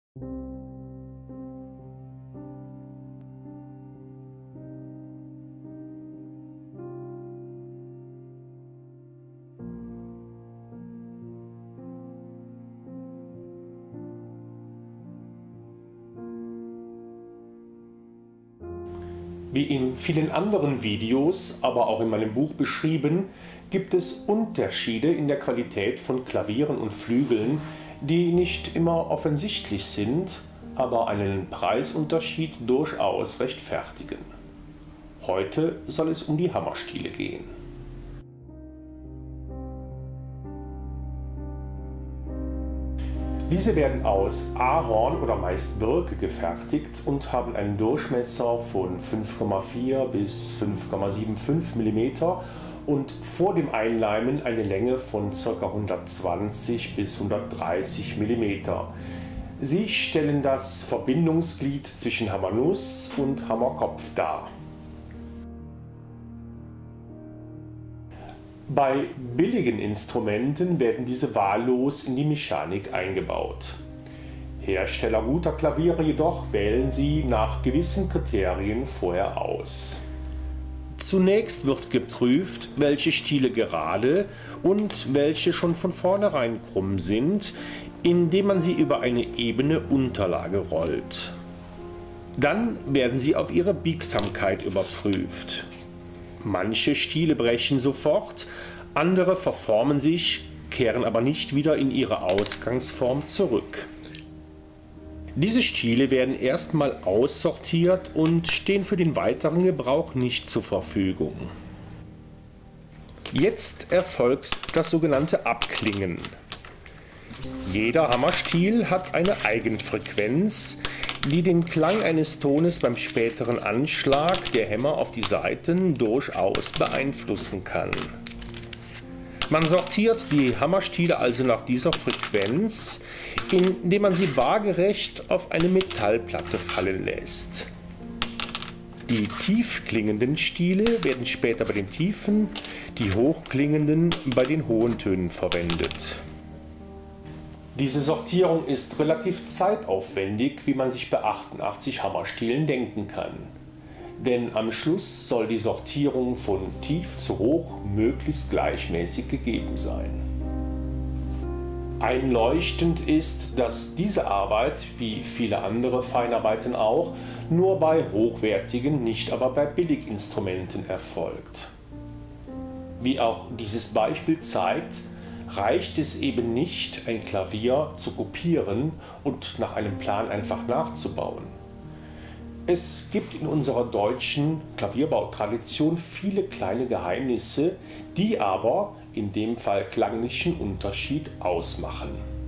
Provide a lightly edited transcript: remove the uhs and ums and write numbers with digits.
Wie in vielen anderen Videos, aber auch in meinem Buch beschrieben, gibt es Unterschiede in der Qualität von Klavieren und Flügeln, die nicht immer offensichtlich sind, aber einen Preisunterschied durchaus rechtfertigen. Heute soll es um die Hammerstiele gehen. Diese werden aus Ahorn oder meist Birke gefertigt und haben einen Durchmesser von 5,4 bis 5,75 mm und vor dem Einleimen eine Länge von ca. 120 bis 130 mm. Sie stellen das Verbindungsglied zwischen Hammernuss und Hammerkopf dar. Bei billigen Instrumenten werden diese wahllos in die Mechanik eingebaut. Hersteller guter Klaviere jedoch wählen sie nach gewissen Kriterien vorher aus. Zunächst wird geprüft, welche Stiele gerade und welche schon von vornherein krumm sind, indem man sie über eine ebene Unterlage rollt. Dann werden sie auf ihre Biegsamkeit überprüft. Manche Stiele brechen sofort, andere verformen sich, kehren aber nicht wieder in ihre Ausgangsform zurück. Diese Stiele werden erstmal aussortiert und stehen für den weiteren Gebrauch nicht zur Verfügung. Jetzt erfolgt das sogenannte Abklingen. Jeder Hammerstiel hat eine Eigenfrequenz, die den Klang eines Tones beim späteren Anschlag der Hämmer auf die Saiten durchaus beeinflussen kann. Man sortiert die Hammerstiele also nach dieser Frequenz, indem man sie waagerecht auf eine Metallplatte fallen lässt. Die tiefklingenden Stiele werden später bei den tiefen, die hochklingenden bei den hohen Tönen verwendet. Diese Sortierung ist relativ zeitaufwendig, wie man sich bei 88 Hammerstielen denken kann. Denn am Schluss soll die Sortierung von tief zu hoch möglichst gleichmäßig gegeben sein. Einleuchtend ist, dass diese Arbeit, wie viele andere Feinarbeiten auch, nur bei hochwertigen, nicht aber bei Billiginstrumenten erfolgt. Wie auch dieses Beispiel zeigt, reicht es eben nicht, ein Klavier zu kopieren und nach einem Plan einfach nachzubauen. Es gibt in unserer deutschen Klavierbautradition viele kleine Geheimnisse, die aber in dem Fall klanglichen Unterschied ausmachen.